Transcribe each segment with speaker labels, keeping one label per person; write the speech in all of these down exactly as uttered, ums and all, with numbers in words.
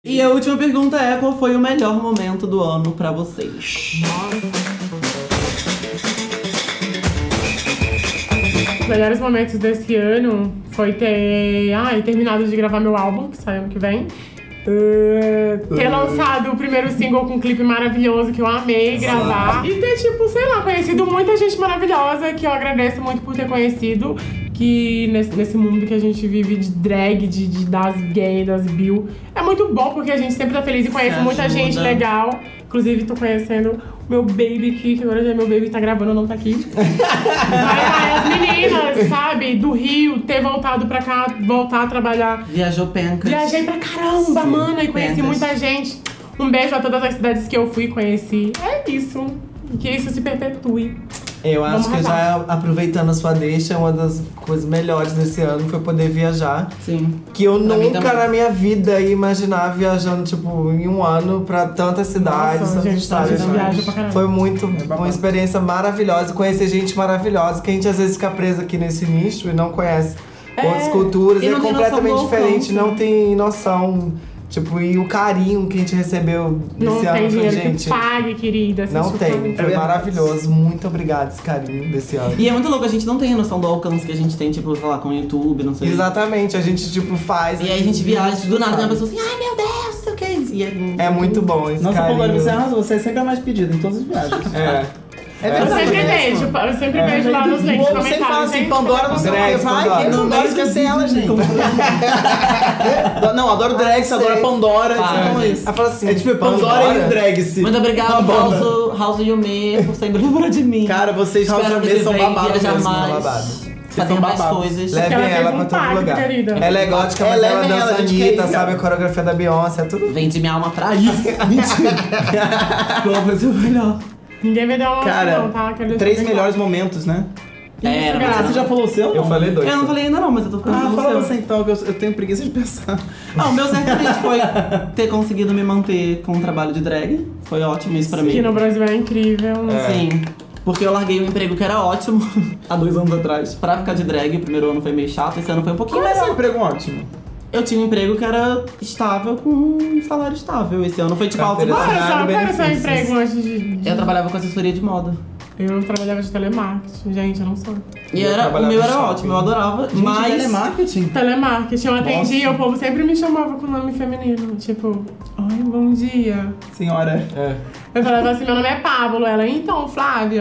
Speaker 1: E a última pergunta é: qual foi o melhor momento do ano pra vocês?
Speaker 2: Os melhores momentos desse ano foi ter ai, terminado de gravar meu álbum, que sai ano que vem. Uh, ter lançado o primeiro single com um clipe maravilhoso que eu amei gravar. E ter, tipo, sei lá, conhecido muita gente maravilhosa que eu agradeço muito por ter conhecido. Que nesse, nesse mundo que a gente vive de drag, de, de das gay, das bill, é muito bom porque a gente sempre tá feliz e conhece muita gente legal. Inclusive, tô conhecendo o meu baby aqui, que agora já é meu baby, tá gravando, não tá aqui. Mas as meninas, sabe, do Rio, ter voltado pra cá, voltar a trabalhar.
Speaker 1: Viajou pencas.
Speaker 2: Viajei pra caramba, Sim, mana, e conheci pencas. muita gente. Um beijo a todas as cidades que eu fui e conheci. É isso. Que isso se perpetue.
Speaker 3: Eu acho Vamos que já aproveitando a sua deixa, uma das coisas melhores desse ano foi poder viajar.
Speaker 1: Sim.
Speaker 3: Que eu pra nunca na minha vida ia imaginar viajando, tipo, em um ano pra tantas cidades,
Speaker 2: Nossa,
Speaker 3: tantos
Speaker 2: gente,
Speaker 3: estados.
Speaker 2: viaja pra caramba.
Speaker 3: Foi muito, é uma experiência maravilhosa. Conhecer gente maravilhosa, que a gente às vezes fica presa aqui nesse nicho e não conhece é. outras culturas. E é completamente diferente, não tem noção. Tipo, e o carinho que a gente recebeu
Speaker 2: não
Speaker 3: desse
Speaker 2: ano
Speaker 3: foi,
Speaker 2: dinheiro
Speaker 3: gente.
Speaker 2: Que pague, querida.
Speaker 3: Não tem. Foi maravilhoso. Muito obrigado esse carinho desse ano.
Speaker 1: E é muito louco, a gente não tem a noção do alcance que a gente tem, tipo, sei lá, com o YouTube, não sei.
Speaker 3: Exatamente, a gente, tipo, faz.
Speaker 1: E aí a gente viaja, do nada tem uma pessoa assim, ai meu Deus, não sei o que. E é,
Speaker 3: é muito bom esse
Speaker 4: Nossa,
Speaker 3: carinho.
Speaker 4: Nossa, você arrasou, você é sempre a mais pedida em todas as viagens.
Speaker 3: É.
Speaker 2: É verdade, eu sempre vejo, eu sempre é. vejo lá nos links comentários.
Speaker 4: Você fala assim, Pandora não sei o que, vai, que não vai esquecer ela, gente. Não, adoro drag, você adora Pandora, então é isso.
Speaker 3: Ela fala assim,
Speaker 4: é tipo Pandora e o drag, sim.
Speaker 1: Muito obrigada, House, House Yumi, por sempre lembrar de mim.
Speaker 4: Cara, vocês House Yumi são babados mesmo, babados.
Speaker 1: Fazendo mais coisas.
Speaker 3: Leve ela, ela pra todo lugar. Querida. Ela é gótica, mas ela, ela dança Anitta, sabe a coreografia da Beyoncé, é tudo.
Speaker 1: Vende minha alma pra isso. Mentira. Qual vai ser o melhor?
Speaker 2: Ninguém vai dar uma
Speaker 4: Cara,
Speaker 2: não, tá?
Speaker 4: três melhores momentos, né?
Speaker 1: É,
Speaker 4: isso, você já falou o seu?
Speaker 3: Eu falei dois.
Speaker 1: Eu não falei ainda não, mas eu tô falando
Speaker 4: Ah,
Speaker 1: o
Speaker 4: fala
Speaker 1: seu.
Speaker 4: você então, que eu, eu tenho preguiça de pensar.
Speaker 1: Ah, o meu certamente foi ter conseguido me manter com um trabalho de drag. Foi ótimo isso pra mim.
Speaker 2: Que no Brasil é incrível.
Speaker 1: É. Sim. Porque eu larguei um emprego que era ótimo há dois anos atrás pra ficar de drag. O primeiro ano foi meio chato, esse ano foi um pouquinho
Speaker 4: Como
Speaker 1: melhor.
Speaker 4: é esse emprego ótimo?
Speaker 1: Eu tinha um emprego que era estável, com um salário estável. Esse ano foi tipo alto.
Speaker 2: Qual era o seu emprego antes de, de...
Speaker 1: Eu trabalhava com assessoria de moda.
Speaker 2: Eu trabalhava de telemarketing, gente, eu não sou.
Speaker 1: E era, o meu era shopping. ótimo, eu adorava.
Speaker 4: Gente,
Speaker 1: mas...
Speaker 4: telemarketing?
Speaker 2: Telemarketing, eu atendia e o povo sempre me chamava com nome feminino. Tipo, oi, bom dia.
Speaker 4: Senhora.
Speaker 3: É.
Speaker 2: Eu falava assim, meu nome é Pablo. Ela, então, Flávia.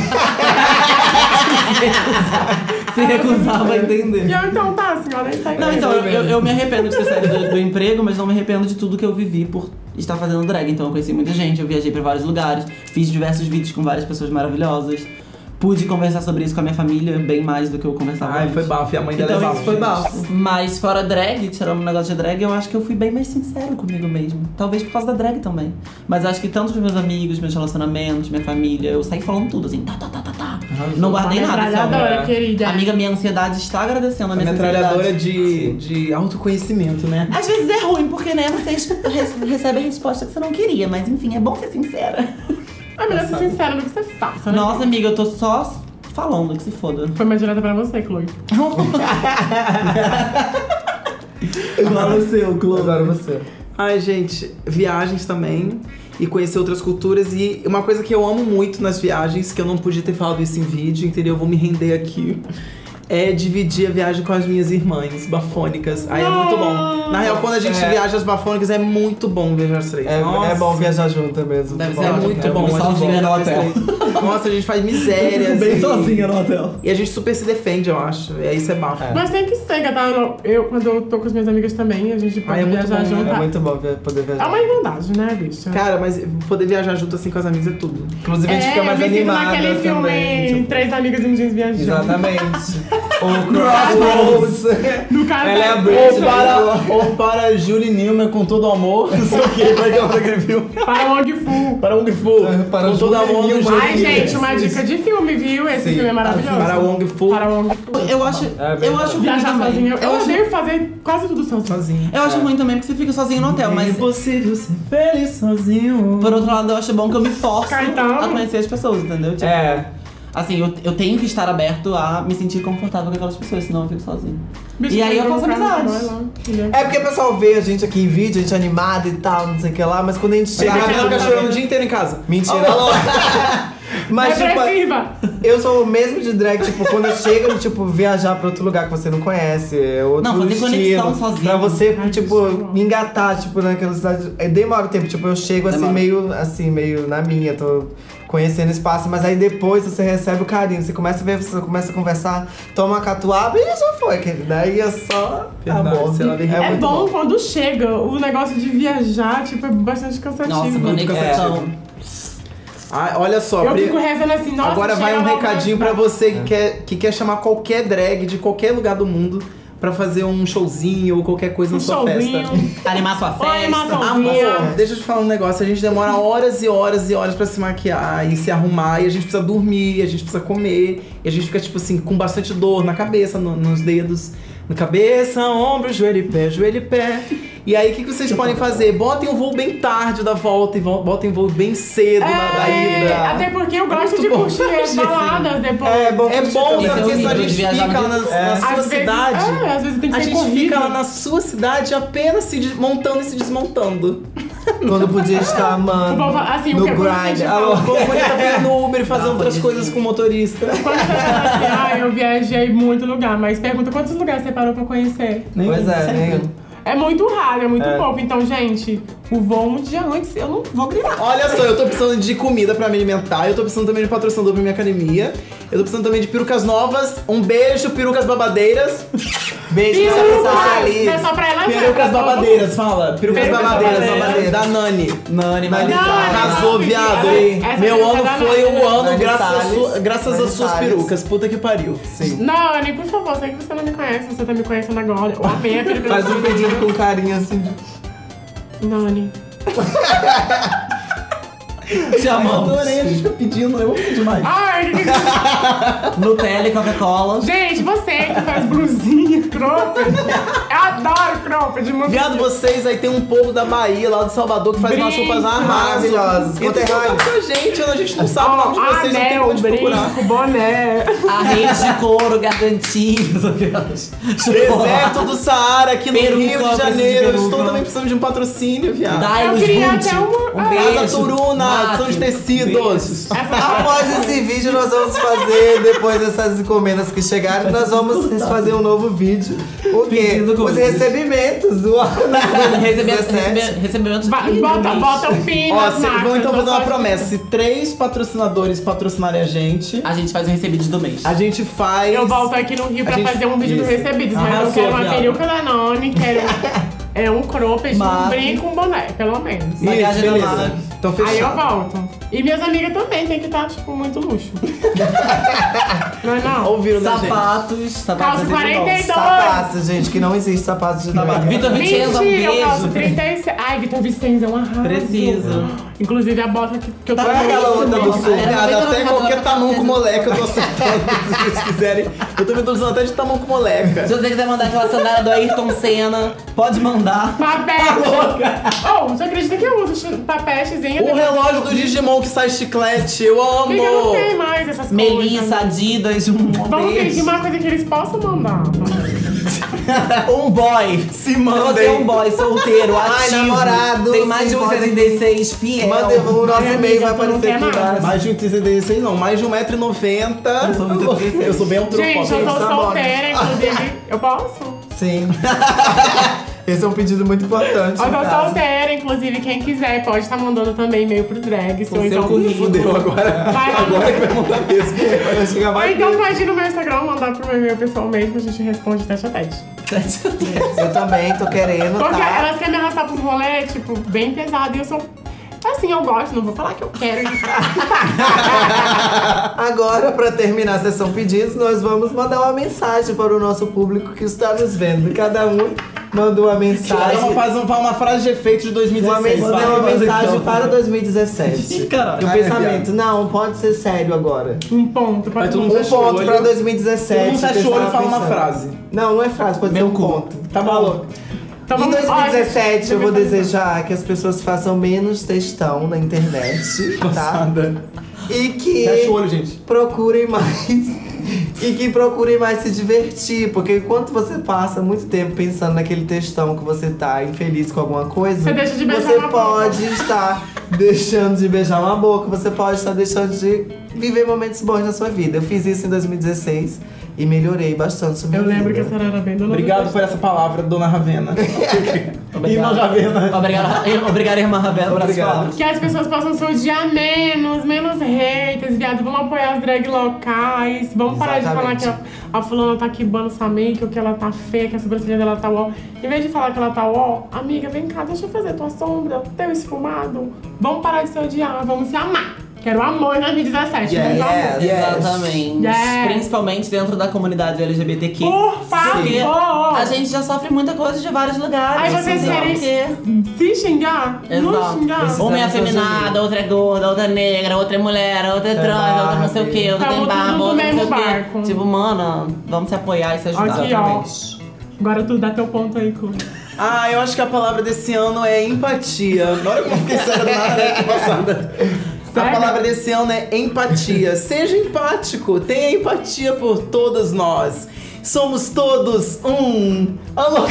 Speaker 1: Se recusava a entender.
Speaker 2: E eu, então, tá, senhora, isso aí.
Speaker 1: Não, então, eu, eu me arrependo de ter saído do, do emprego, mas não me arrependo de tudo que eu vivi por estar fazendo drag. Então eu conheci muita gente, eu viajei pra vários lugares, fiz diversos vídeos com várias pessoas maravilhosas. Pude conversar sobre isso com a minha família, bem mais do que eu conversava
Speaker 4: Ai,
Speaker 1: antes.
Speaker 4: foi bafo, e a mãe dela
Speaker 1: Então
Speaker 4: é
Speaker 1: isso foi bafo. Mas fora drag, tirando o negócio de drag, eu acho que eu fui bem mais sincero comigo mesmo. Talvez por causa da drag também. Mas acho que tanto os meus amigos, meus relacionamentos, minha família, eu saí falando tudo, assim, tá, tá, tá, tá, tá. Não guardei nada, sabe?
Speaker 2: Metralhadora, querida.
Speaker 1: Amiga, minha ansiedade está agradecendo a minha
Speaker 4: metralhadora de, de autoconhecimento, né?
Speaker 1: Às vezes é ruim, porque, né, vocês recebem a resposta que você não queria. Mas enfim, é bom ser sincera.
Speaker 2: É melhor ser sincera do que ser falsa, né?
Speaker 1: Nossa, amiga, eu tô só falando que se foda.
Speaker 2: Foi mais direta pra você, Chloe.
Speaker 4: Agora o seu, Chloe.
Speaker 3: Agora você.
Speaker 4: Ai, gente, viagens também. E conhecer outras culturas. E uma coisa que eu amo muito nas viagens, que eu não podia ter falado isso em vídeo, entendeu? Eu vou me render aqui. É dividir a viagem com as minhas irmãs bafônicas. Aí é muito bom. Na real, quando a gente é. viaja as bafônicas, é muito bom viajar as três.
Speaker 3: É, é bom viajar junto mesmo.
Speaker 1: Deve
Speaker 3: bom.
Speaker 1: ser
Speaker 4: É muito bom.
Speaker 1: Eu sozinha no hotel.
Speaker 4: Nossa, a gente faz miséria.
Speaker 1: Bem
Speaker 4: assim.
Speaker 1: sozinha no hotel.
Speaker 4: E a gente super se defende, eu acho. E aí isso é bafo.
Speaker 3: É.
Speaker 2: Mas tem que ser, tá? Eu, quando eu tô com as minhas amigas também, a gente pode
Speaker 4: Ah, é muito
Speaker 2: viajar
Speaker 4: bom,
Speaker 2: junto.
Speaker 4: né?
Speaker 3: É muito bom poder viajar.
Speaker 2: É uma irmandade, né, bicha?
Speaker 4: Cara, mas poder viajar junto assim com as amigas é tudo.
Speaker 3: Inclusive a gente
Speaker 2: é,
Speaker 3: fica mais
Speaker 2: eu me sinto
Speaker 3: animada
Speaker 2: naquele filme
Speaker 3: também. Tipo...
Speaker 2: Três Amigas e um Jeans Viajando.
Speaker 3: Exatamente. O Crossroads.
Speaker 2: No caso,
Speaker 3: ela é a
Speaker 4: Ou
Speaker 3: Britney.
Speaker 4: para, ou para Julie Newman com todo amor, não sei o que, vai que ela escreveu.
Speaker 2: para Wong Fu.
Speaker 4: Para Wong Fu,
Speaker 3: Para
Speaker 4: com todo
Speaker 3: Julie
Speaker 4: amor no
Speaker 3: Newman.
Speaker 4: Julie
Speaker 2: Ai, gente, uma dica de filme, viu? Esse
Speaker 3: Sim.
Speaker 2: filme é maravilhoso.
Speaker 4: Para Wong Fu.
Speaker 2: Para Wong Fu.
Speaker 1: Eu acho,
Speaker 3: É bem
Speaker 1: eu acho ruim
Speaker 2: Viajar
Speaker 1: também.
Speaker 2: sozinha. Eu,
Speaker 1: Eu acho,
Speaker 2: odeio fazer quase tudo sozinho.
Speaker 4: Sozinho.
Speaker 1: eu acho ruim também porque você fica sozinho no hotel,
Speaker 4: É
Speaker 1: mas
Speaker 4: impossível ser feliz sozinho.
Speaker 1: por outro lado eu acho bom que eu me forço
Speaker 2: Caetano.
Speaker 1: a conhecer as pessoas, entendeu? Tipo,
Speaker 3: É.
Speaker 1: Assim, eu, eu tenho que estar aberto a me sentir confortável com aquelas pessoas, senão eu fico sozinho.
Speaker 2: Bicho,
Speaker 1: E aí eu faço
Speaker 2: vai lá,
Speaker 1: amizades.
Speaker 2: vai lá, filha.
Speaker 3: É porque o pessoal vê a gente aqui em vídeo, a gente animada e tal, não sei o que lá, mas quando a gente chega.
Speaker 4: Chega
Speaker 3: lá,
Speaker 4: a ficar chorando o dia inteiro em casa.
Speaker 3: Mentira.
Speaker 4: Oh,
Speaker 3: Mas, tipo,
Speaker 2: Depressiva.
Speaker 3: eu sou o mesmo de drag, tipo, quando eu chego, tipo, viajar pra outro lugar que você não conhece, é outro
Speaker 1: Não, fazer
Speaker 3: estilo,
Speaker 1: conexão sozinho.
Speaker 3: pra você,
Speaker 2: Ai,
Speaker 3: tipo,
Speaker 2: isso.
Speaker 3: me engatar, tipo, naquela cidade. É, demora o tempo, tipo, eu chego assim,
Speaker 1: Demora.
Speaker 3: meio, assim, meio na minha, tô conhecendo o espaço, mas aí depois você recebe o carinho, você começa a ver, você começa a conversar, toma uma catuaba e já foi, querida. Daí é só
Speaker 4: Verdade,
Speaker 3: amor.
Speaker 4: sei lá, de-
Speaker 2: É,
Speaker 3: muito
Speaker 2: bom, quando chega o negócio de viajar, tipo, é bastante cansativo.
Speaker 1: Nossa, conexão.
Speaker 4: Ah, olha só,
Speaker 2: Eu
Speaker 4: Pri-
Speaker 2: fico rezando assim, nossa,
Speaker 4: agora vai
Speaker 2: chega
Speaker 4: um
Speaker 2: lá,
Speaker 4: recadinho
Speaker 2: vai-
Speaker 4: pra você que quer, que quer chamar qualquer drag de qualquer lugar do mundo pra fazer um showzinho ou qualquer coisa
Speaker 2: Um
Speaker 4: na sua
Speaker 2: showzinho.
Speaker 4: festa.
Speaker 1: Animar sua
Speaker 2: Oi,
Speaker 1: festa.
Speaker 2: animaçãozinha.
Speaker 4: Amor, deixa eu te falar um negócio. A gente demora horas e horas e horas pra se maquiar e se arrumar. E a gente precisa dormir, a gente precisa comer. E a gente fica, tipo assim, com bastante dor na cabeça, no- nos dedos. Na cabeça, ombro, joelho e pé, joelho e pé. E aí, o que, que vocês podem fazer? Botem um voo bem tarde da volta e vo- botem um voo bem cedo na da
Speaker 2: É,
Speaker 4: ida.
Speaker 2: até porque eu gosto
Speaker 4: muito
Speaker 2: de
Speaker 4: bom
Speaker 2: curtir as
Speaker 4: curtir, assim.
Speaker 2: baladas depois.
Speaker 3: É bom,
Speaker 4: É bom,
Speaker 3: curtir
Speaker 4: sabe
Speaker 3: também.
Speaker 4: porque
Speaker 1: horrível
Speaker 4: a
Speaker 1: de
Speaker 4: gente
Speaker 1: viajar
Speaker 4: fica lá na,
Speaker 1: muito.
Speaker 4: na
Speaker 2: Às
Speaker 4: sua
Speaker 2: vezes-
Speaker 4: cidade.
Speaker 2: É, às vezes tem que
Speaker 4: A
Speaker 2: ser
Speaker 4: gente
Speaker 2: corrido.
Speaker 4: fica lá na sua cidade apenas se desmontando e se desmontando.
Speaker 3: Quando podia estar, mano,
Speaker 2: O povo, assim, o
Speaker 3: no
Speaker 2: que quando a
Speaker 3: grind.
Speaker 2: gente
Speaker 3: Alô?
Speaker 2: fala-
Speaker 4: Como ele tá pegando no Uber e fazendo
Speaker 1: Ah,
Speaker 4: outras
Speaker 1: pode
Speaker 4: coisas
Speaker 1: ir.
Speaker 4: com o motorista.
Speaker 2: Quando você fala assim, ah, eu viajei muito lugar, mas pergunta quantos lugares você parou pra conhecer?
Speaker 3: Pois é, nem
Speaker 2: É muito raro, é muito
Speaker 3: É.
Speaker 2: pouco. Então, gente, o voo um dia antes, eu não vou gritar.
Speaker 4: Olha só, eu tô precisando de comida pra me alimentar, eu tô precisando também de patrocinador pra minha academia, eu tô precisando também de perucas novas. Um beijo, perucas babadeiras.
Speaker 3: Beijo pra
Speaker 2: Perucas,
Speaker 3: você
Speaker 2: não é
Speaker 3: feliz.
Speaker 2: só pra ela,
Speaker 4: Perucas
Speaker 2: não,
Speaker 4: babadeiras, fala. Perucas
Speaker 2: Perucas
Speaker 4: babadeiras,
Speaker 2: babadeiras.
Speaker 4: babadeiras. Da Nani.
Speaker 1: Nani,
Speaker 3: Nani
Speaker 1: Marisa.
Speaker 2: Não,
Speaker 4: Arrasou,
Speaker 2: não,
Speaker 4: viado.
Speaker 2: essa
Speaker 4: Meu
Speaker 2: peruca
Speaker 4: ano
Speaker 2: da
Speaker 4: foi
Speaker 2: Nani,
Speaker 4: o ano
Speaker 3: Nani
Speaker 4: graças, a
Speaker 3: Salles.
Speaker 4: su- graças
Speaker 3: Nani
Speaker 4: às suas
Speaker 3: Salles.
Speaker 4: perucas. Puta que pariu.
Speaker 3: Sim.
Speaker 2: Não, Anny, por favor, sei que você não me conhece, você tá me conhecendo agora. Eu amei aquele
Speaker 3: Faz um pedido com carinho assim.
Speaker 2: Nani.
Speaker 1: Te amamos.
Speaker 4: Adorei, a gente fica pedindo, eu amo demais.
Speaker 2: Ai, que-
Speaker 1: Nutella e Coca-Cola.
Speaker 2: gente, você que faz blusinha, cropped. Eu adoro cropped. muito.
Speaker 4: Viado, vocês aí tem um povo da Bahia, lá de Salvador, que faz umas
Speaker 2: Brinco.
Speaker 4: roupas arrasas.
Speaker 3: Maravilhosas.
Speaker 4: Entra em contato com a gente, a gente não sabe o nome de
Speaker 2: Ó,
Speaker 4: vocês, não tem
Speaker 2: anel,
Speaker 4: onde procurar.
Speaker 2: brinco, boné.
Speaker 1: Arreios de couro, gargantinhos, aquelas.
Speaker 4: Deserto do Saara, aqui no
Speaker 1: Peruca,
Speaker 4: Rio de
Speaker 1: preciso de
Speaker 4: Janeiro. Eu
Speaker 1: peruca.
Speaker 4: estou também precisando de um patrocínio, viado.
Speaker 1: Dai
Speaker 2: Eu
Speaker 1: os
Speaker 2: queria
Speaker 1: Gucci.
Speaker 2: até uma-
Speaker 1: Um
Speaker 2: ah,
Speaker 1: beijo.
Speaker 4: Casa Turuna,
Speaker 1: Mate.
Speaker 4: são de tecidos.
Speaker 3: Após esse vídeo, nós vamos fazer, depois dessas encomendas que chegaram, nós vamos fazer um novo vídeo. O quê?
Speaker 1: Pedindo
Speaker 3: Os
Speaker 1: coisa.
Speaker 3: recebimentos do ano
Speaker 1: Recebimento,
Speaker 3: dezessete.
Speaker 1: recebe- recebimentos
Speaker 2: Ba-
Speaker 1: de
Speaker 2: Bota,
Speaker 1: mês.
Speaker 2: bota o pin
Speaker 4: Ó,
Speaker 2: nas
Speaker 4: se,
Speaker 2: marcas.
Speaker 4: vamos então
Speaker 2: não
Speaker 4: fazer uma
Speaker 2: pode-
Speaker 4: promessa. Se três patrocinadores patrocinarem a gente,
Speaker 1: A gente faz um recebido do mês.
Speaker 4: a gente faz.
Speaker 2: Eu volto aqui no Rio
Speaker 4: A
Speaker 2: pra
Speaker 4: gente-
Speaker 2: fazer um vídeo do
Speaker 4: isso.
Speaker 2: Recebidos, mas eu
Speaker 4: Arrasou,
Speaker 2: quero uma
Speaker 4: viado.
Speaker 2: peruca da Noni, quero é, um cropped, um
Speaker 1: Mato.
Speaker 2: brinco, um boné, pelo menos.
Speaker 4: Isso,
Speaker 1: Maquiagem da
Speaker 4: beleza.
Speaker 1: Mara.
Speaker 4: Então
Speaker 2: Aí eu
Speaker 4: fechado.
Speaker 2: volto. E minhas amigas também tem que estar, tipo, muito luxo. Não é não?
Speaker 4: Ouviram, né, gente?
Speaker 1: Sapatos. Sapatos
Speaker 2: Calça
Speaker 1: é sempre
Speaker 2: quarenta e
Speaker 1: bom.
Speaker 2: dois.
Speaker 3: Sapatos, gente, que não existe sapatos de
Speaker 1: Sapato.
Speaker 3: drag.
Speaker 1: Vitor Vicenza, um
Speaker 2: Mentira, eu calço
Speaker 1: beijo.
Speaker 2: trinta e seis. Ai, Vitor Vicenza é um arraso.
Speaker 1: Preciso.
Speaker 2: Inclusive a bota que, que eu tô
Speaker 1: Tá
Speaker 3: Qual é aquela outra do
Speaker 1: Nossa,
Speaker 3: sul?
Speaker 1: é.
Speaker 4: Viado, até qualquer tamanco moleque eu tô aceitando, se vocês quiserem. Eu tô me usando até de tamanco moleca.
Speaker 1: Se você quiser mandar aquela sandália do Ayrton Senna, pode mandar.
Speaker 2: Papete. Oh, você acredita que eu uso chi- papetezinho?
Speaker 4: O relógio do Digimon que sai chiclete, eu amo!
Speaker 2: Amiga, não tem mais essas
Speaker 1: Melissa,
Speaker 2: coisas.
Speaker 1: Adidas, um
Speaker 2: Vamos pedir
Speaker 1: beijo.
Speaker 2: uma coisa que eles possam mandar.
Speaker 1: Um boy.
Speaker 4: Se
Speaker 1: Se você é
Speaker 4: mandem!
Speaker 1: um boy solteiro,
Speaker 3: Ai,
Speaker 1: ativo,
Speaker 3: namorado,
Speaker 1: tem mais de
Speaker 3: sim,
Speaker 1: um
Speaker 3: pode-
Speaker 1: setenta e seis, fiel.
Speaker 3: Manda o nosso
Speaker 2: Ai,
Speaker 3: e-mail, vai
Speaker 2: amiga, tu não
Speaker 3: aparecer
Speaker 2: quer
Speaker 3: aqui
Speaker 2: nada.
Speaker 3: embaixo.
Speaker 4: Mais de um metro e setenta e seis não, mais de um metro e noventa.
Speaker 1: Eu sou muito dezesseis.
Speaker 4: Eu sou bem antropólogo.
Speaker 2: Gente, eu tô
Speaker 3: tá bom.
Speaker 2: solteira, inclusive. Eu posso?
Speaker 3: Sim. Esse é um pedido muito importante.
Speaker 2: Eu
Speaker 3: no
Speaker 2: tô
Speaker 3: caso.
Speaker 2: solteira, inclusive. Quem quiser pode estar mandando também e-mail pro drag.
Speaker 1: Com seu currículo.
Speaker 4: Fudeu agora.
Speaker 2: Vai lá
Speaker 4: Agora
Speaker 2: no-
Speaker 4: que vai mandar mesmo.
Speaker 3: Vai chegar
Speaker 2: Ou
Speaker 3: mais
Speaker 2: então
Speaker 3: tempo.
Speaker 2: pode ir no meu Instagram, mandar pro meu e-mail pessoal mesmo, a gente responde tete a tete.
Speaker 3: Eu também tô querendo,
Speaker 2: Porque
Speaker 3: tá?
Speaker 2: elas querem me arrastar pros rolês, tipo, bem pesado. E eu sou. Assim, eu gosto, não vou falar que eu quero.
Speaker 3: Agora, pra terminar a sessão pedidos, nós vamos mandar uma mensagem para o nosso público que está nos vendo. Cada um manda uma
Speaker 4: Cada
Speaker 3: mensagem.
Speaker 4: um faz um- uma frase de efeito de dois mil e
Speaker 3: Uma,
Speaker 4: dezesseis.
Speaker 3: men-
Speaker 4: vai.
Speaker 3: uma
Speaker 1: vai,
Speaker 3: mensagem
Speaker 1: vai.
Speaker 3: para dois mil e dezessete.
Speaker 1: Ih, caralho.
Speaker 3: E o
Speaker 4: Ai,
Speaker 3: pensamento, não, pode ser sério agora.
Speaker 2: Um ponto.
Speaker 4: Vai
Speaker 2: Pode
Speaker 4: todo
Speaker 2: um
Speaker 4: mundo
Speaker 3: Um
Speaker 4: fecha o
Speaker 3: ponto
Speaker 4: olho.
Speaker 3: pra dois mil e dezessete.
Speaker 4: Todo mundo fecha o olho e
Speaker 3: pensar-
Speaker 4: fala uma
Speaker 3: pensar.
Speaker 4: frase.
Speaker 3: Não, não é frase, pode
Speaker 1: Meu
Speaker 3: ser um
Speaker 1: cu.
Speaker 3: ponto.
Speaker 4: Tá bom.
Speaker 3: Falou.
Speaker 2: Então,
Speaker 3: Em
Speaker 2: vamos-
Speaker 3: dois mil e dezessete, eu vou
Speaker 2: Olha,
Speaker 3: desejar que as pessoas façam menos textão na internet, tá?
Speaker 4: Passada.
Speaker 3: E que
Speaker 4: Fecha o olho, gente.
Speaker 3: procurem mais. E que procurem mais se divertir. Porque enquanto você passa muito tempo pensando naquele textão que você tá infeliz com alguma coisa,
Speaker 2: Você deixa de beijar
Speaker 3: você
Speaker 2: uma
Speaker 3: pode estar deixando de beijar uma boca, você pode estar deixando de viver momentos bons na sua vida. Eu fiz isso em dois mil e dezesseis e melhorei bastante sobre a
Speaker 2: Eu
Speaker 3: minha
Speaker 2: lembro que a
Speaker 3: vida.
Speaker 2: senhora era bem dona
Speaker 4: Obrigado
Speaker 2: do
Speaker 4: por essa palavra, dona Ravena. Irmã
Speaker 1: Obrigado.
Speaker 4: Ravena.
Speaker 1: Obrigado, obrigado, irmã Ravena, por essas
Speaker 3: Obrigado.
Speaker 1: palavras.
Speaker 2: Que as pessoas possam se odiar menos, menos haters, viado. Vamos apoiar as drag locais. Vamos parar de falar
Speaker 3: Exatamente.
Speaker 2: que a, a fulana tá quibando sua make, ou que ela tá feia, que a sobrancelha dela tá uó. Em vez de falar que ela tá uó, amiga, vem cá, deixa eu fazer tua sombra, teu esfumado. Vamos parar de se odiar, vamos se amar. Quero amor em dois mil e dezessete.
Speaker 4: Yes,
Speaker 2: muito amor.
Speaker 3: yes.
Speaker 1: Exatamente.
Speaker 2: Yes.
Speaker 1: Principalmente dentro da comunidade L G B T Q.
Speaker 2: Por
Speaker 1: Porque
Speaker 2: favor!
Speaker 1: a gente já sofre muita coisa de vários lugares.
Speaker 2: Aí vocês
Speaker 1: então,
Speaker 2: querem
Speaker 1: porque-
Speaker 2: se xingar? Não
Speaker 1: Exato.
Speaker 2: xingar.
Speaker 3: Precisa-
Speaker 1: Uma é
Speaker 3: Precisamos
Speaker 1: afeminada,
Speaker 3: fazer
Speaker 1: outra é gorda, outra é negra, outra é mulher, outra é trans, outra não sei o que, outra
Speaker 2: Tamo
Speaker 1: tem barba,
Speaker 2: tudo no
Speaker 1: outra não sei
Speaker 2: mesmo
Speaker 1: o quê.
Speaker 2: barco.
Speaker 1: Tipo, mano, vamos se apoiar e se ajudar.
Speaker 2: Aqui, ó. Agora tu dá teu ponto aí, Cu.
Speaker 4: Ah, eu acho que a palavra desse ano é empatia. Na hora que eu fiquei séria do nada, né, que passada. A
Speaker 2: Sério?
Speaker 4: palavra desse ano é empatia. Seja empático, tenha empatia por todas nós. Somos todos um. Alô,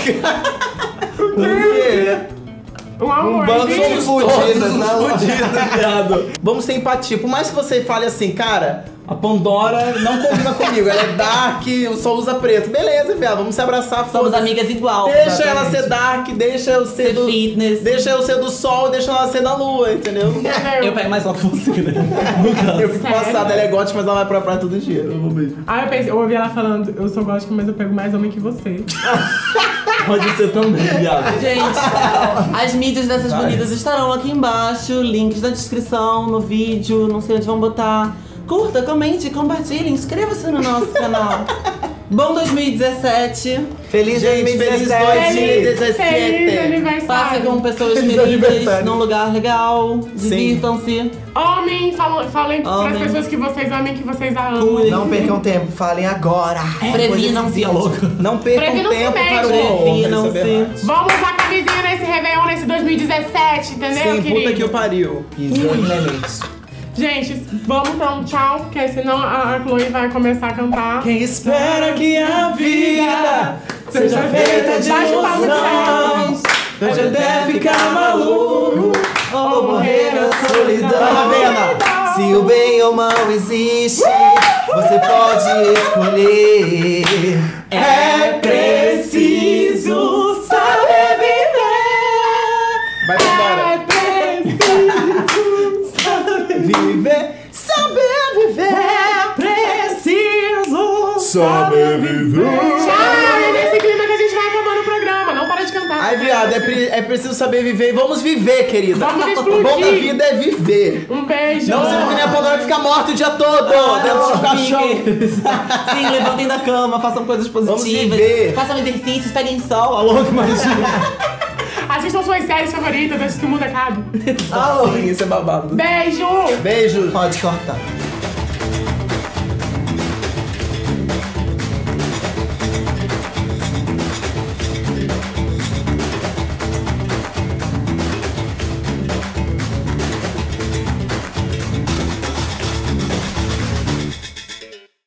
Speaker 3: Por quê?
Speaker 2: Um amor,
Speaker 3: Um bando
Speaker 2: gente.
Speaker 3: de fudidas,
Speaker 4: Todos
Speaker 3: não?
Speaker 4: uns fudidos, viado. Vamos ter empatia. Por mais que você fale assim, cara, a Pandora não combina comigo. Ela é dark, eu só usa preto. Beleza, viado, vamos se abraçar.
Speaker 1: Somos
Speaker 4: foda-se.
Speaker 1: amigas igual.
Speaker 4: Deixa ela
Speaker 3: Exatamente.
Speaker 4: ser dark, deixa eu ser,
Speaker 1: Ser
Speaker 4: do...
Speaker 1: fitness.
Speaker 4: Deixa eu ser do sol, deixa ela ser da lua, entendeu?
Speaker 1: Eu pego mais sol que você, né?
Speaker 4: Eu fico
Speaker 2: Sério?
Speaker 4: passada, ela é gótica, mas ela vai pra praia todo dia. Eu vou beijo.
Speaker 2: Ah, eu pensei, eu ouvi ela falando, eu sou gótica, mas eu pego mais homem que você.
Speaker 5: Pode ser também, viado.
Speaker 1: Gente, as mídias dessas bonitas estarão aqui embaixo, links na descrição, no vídeo, não sei onde vão botar. Curta, comente, compartilhe, inscreva-se no nosso canal. Bom dois mil e dezessete.
Speaker 3: Feliz
Speaker 4: Gente, feliz
Speaker 3: dois mil e dezessete.
Speaker 2: Feliz, feliz
Speaker 4: dezessete.
Speaker 2: aniversário.
Speaker 1: Passe com pessoas
Speaker 3: Feliz
Speaker 1: queridas,
Speaker 3: aniversário.
Speaker 1: num lugar legal, divirtam-se.
Speaker 2: Homem, falam, falem para as
Speaker 1: Homem.
Speaker 2: pessoas que vocês amem, que vocês a amam.
Speaker 1: Cuidem.
Speaker 3: Não percam tempo, falem agora.
Speaker 1: Previnam-se.
Speaker 4: Não percam
Speaker 2: Previnam-se
Speaker 4: tempo
Speaker 2: mesmo.
Speaker 4: para o horror.
Speaker 1: Previnam-se.
Speaker 4: isso é verdade.
Speaker 2: Vamos usar camisinha nesse Réveillon, nesse dois mil e dezessete, entendeu,
Speaker 4: Sim,
Speaker 2: querido?
Speaker 4: puta que o pariu.
Speaker 3: Exatamente.
Speaker 2: Gente, vamos então, tchau, porque senão a a Chloe vai começar a cantar.
Speaker 4: Quem espera que a vida seja feita de
Speaker 2: Baixa o papo
Speaker 4: ilusões,
Speaker 2: do
Speaker 4: já deve ficar maluco.
Speaker 3: Ou morrer na solidão.
Speaker 4: Ravena.
Speaker 3: Se o bem ou o mal existe, você pode escolher.
Speaker 4: É preciso saber viver. Vai embora.
Speaker 2: É preciso.
Speaker 4: Viver, saber viver. É preciso
Speaker 3: Saber viver.
Speaker 2: Tchau, é nesse clima que a gente vai acabando o programa. Não para de cantar.
Speaker 4: Ai, viado, é, pre- é preciso saber viver. E vamos viver, querida.
Speaker 2: Vamos
Speaker 4: O
Speaker 2: explodir.
Speaker 4: bom da vida é viver.
Speaker 2: Um beijo.
Speaker 4: Não seja que nem a Pandora fica morta o dia todo dentro de um caixão.
Speaker 1: Sim, levantem da cama, façam coisas positivas.
Speaker 4: viver.
Speaker 1: Façam exercícios, peguem sol, alô, que imagina.
Speaker 2: Assistam suas séries favoritas antes que o mundo acabe.
Speaker 3: Alô.
Speaker 4: Sim, isso é babado.
Speaker 2: Beijo!
Speaker 4: Beijo.
Speaker 3: Pode cortar.